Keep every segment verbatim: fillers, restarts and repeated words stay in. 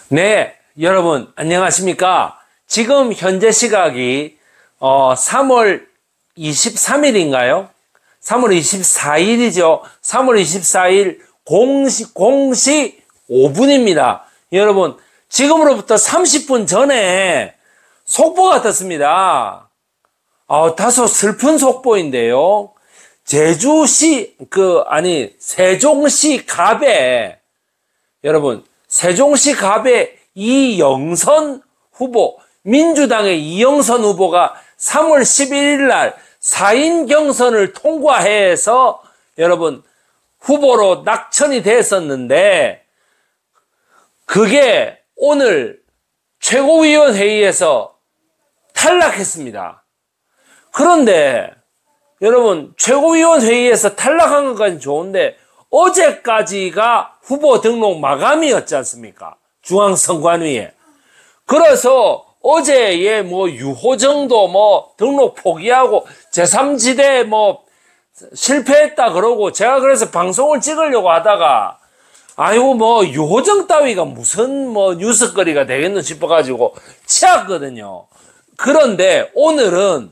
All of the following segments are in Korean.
네, 여러분 안녕하십니까? 지금 현재 시각이 어, 삼월 이십삼일인가요? 삼월 이십사일이죠. 삼월 이십사일 공시, 공시 오분입니다. 여러분, 지금으로부터 삼십 분 전에 속보가 떴습니다. 어, 다소 슬픈 속보인데요. 제주시, 그, 아니, 세종시 갑에, 여러분, 세종시 갑의 이영선 후보, 민주당의 이영선 후보가 삼월 십일일 날 사인 경선을 통과해서 여러분 후보로 낙천이 됐었는데 그게 오늘 최고위원회의에서 탈락했습니다. 그런데 여러분 최고위원회의에서 탈락한 것까지는 좋은데 어제까지가 후보 등록 마감이었지 않습니까? 중앙선관위에. 그래서 어제에 뭐 유호정도 뭐 등록 포기하고 제삼지대 뭐 실패했다 그러고 제가 그래서 방송을 찍으려고 하다가 아이고 뭐 유호정 따위가 무슨 뭐 뉴스거리가 되겠노 싶어가지고 치웠거든요. 그런데 오늘은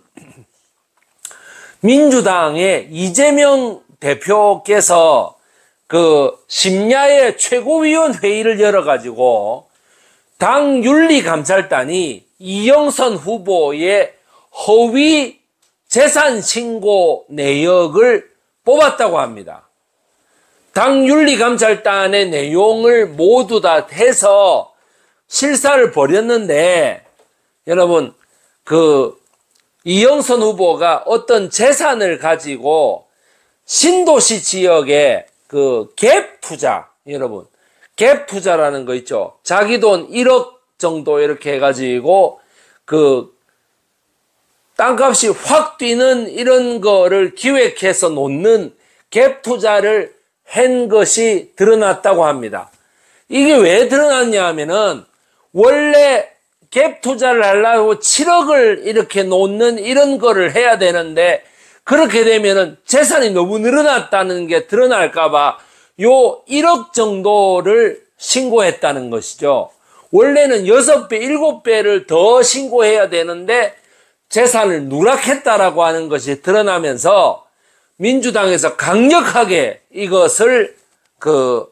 민주당의 이재명 대표께서 그 심야에 최고위원 회의를 열어가지고 당 윤리감찰단이 이영선 후보의 허위 재산 신고 내역을 뽑았다고 합니다. 당 윤리감찰단의 내용을 모두 다 해서 실사를 벌였는데 여러분 그 이영선 후보가 어떤 재산을 가지고 신도시 지역에 그 갭 투자, 여러분 갭 투자라는 거 있죠. 자기 돈 일억 정도 이렇게 해가지고 그 땅값이 확 뛰는 이런 거를 기획해서 놓는 갭 투자를 한 것이 드러났다고 합니다. 이게 왜 드러났냐 하면은 원래 갭 투자를 하려고 칠억을 이렇게 놓는 이런 거를 해야 되는데 그렇게 되면은 재산이 너무 늘어났다는 게 드러날까봐 요 일억 정도를 신고했다는 것이죠. 원래는 여섯 배, 일곱 배를 더 신고해야 되는데 재산을 누락했다라고 하는 것이 드러나면서 민주당에서 강력하게 이것을 그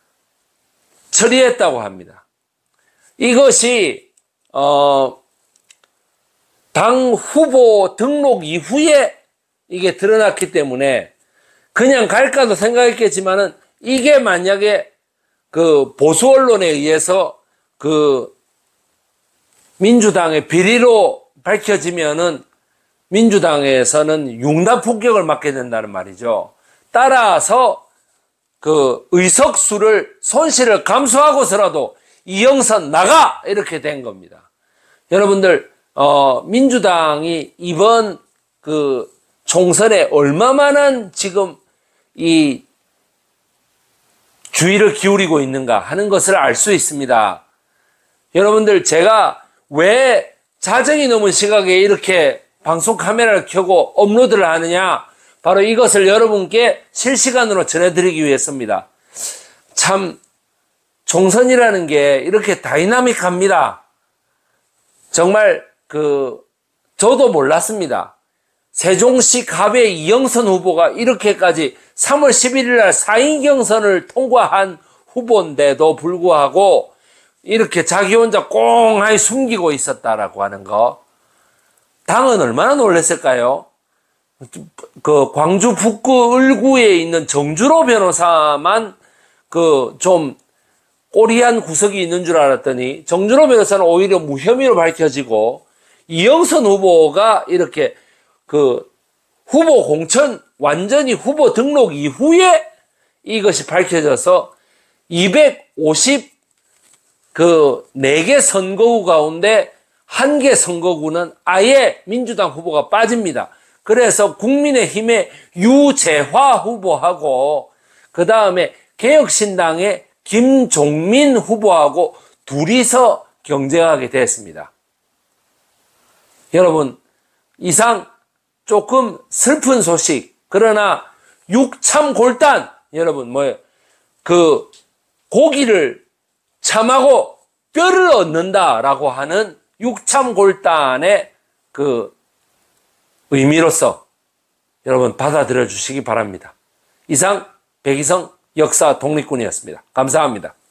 처리했다고 합니다. 이것이 어, 당 후보 등록 이후에 이게 드러났기 때문에 그냥 갈까도 생각했겠지만은 이게 만약에 그 보수 언론에 의해서 그 민주당의 비리로 밝혀지면은 민주당에서는 융단 폭격을 맞게 된다는 말이죠. 따라서 그 의석수를 손실을 감수하고서라도 이영선 나가 이렇게 된 겁니다. 여러분들 어 민주당이 이번 그 총선에 얼마만한 지금 이 주의를 기울이고 있는가 하는 것을 알 수 있습니다. 여러분들 제가 왜 자정이 넘은 시각에 이렇게 방송 카메라를 켜고 업로드를 하느냐 바로 이것을 여러분께 실시간으로 전해드리기 위해서입니다. 참 총선이라는 게 이렇게 다이나믹합니다. 정말 그 저도 몰랐습니다. 세종시 갑의 이영선 후보가 이렇게까지 삼월 십일일 날 사인 경선을 통과한 후보인데도 불구하고 이렇게 자기 혼자 꽁하니 숨기고 있었다라고 하는 거. 당은 얼마나 놀랐을까요? 그 광주 북구 을구에 있는 정주로 변호사만 그 좀 꼬리한 구석이 있는 줄 알았더니 정주로 변호사는 오히려 무혐의로 밝혀지고 이영선 후보가 이렇게 그 후보 공천 완전히 후보 등록 이후에 이것이 밝혀져서 이백오십 그 네 개 선거구 가운데 한 개 선거구는 아예 민주당 후보가 빠집니다. 그래서 국민의힘의 유재화 후보하고 그 다음에 개혁신당의 김종민 후보하고 둘이서 경쟁하게 됐습니다. 여러분 이상 조금 슬픈 소식 그러나 육참골단 여러분 뭐 그 고기를 참하고 뼈를 얻는다라고 하는 육참골단의 그 의미로서 여러분 받아들여 주시기 바랍니다. 이상 백이성 역사 독립군이었습니다. 감사합니다.